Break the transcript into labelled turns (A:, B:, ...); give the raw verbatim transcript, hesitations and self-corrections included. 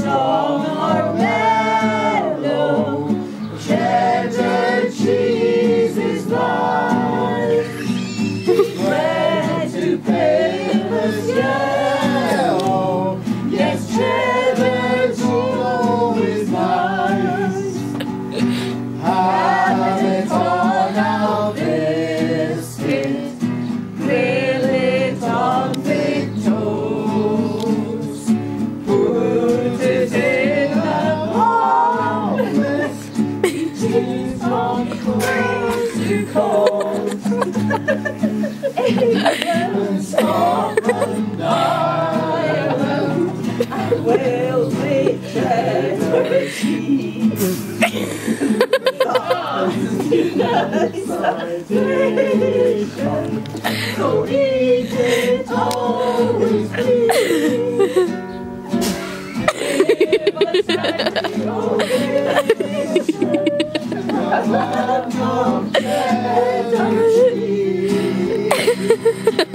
A: strong or mellow, cheddar cheese is life. Bread to papers yellow, yes, cheddar cheese always nice. Have it on our biscuit, grill it on thick toast, put it in an omelette, eat it on coast to coast. England, Scotland, Ireland, and Wales with cheddar cheese. So eat it always, please. Give us cheddar cheese.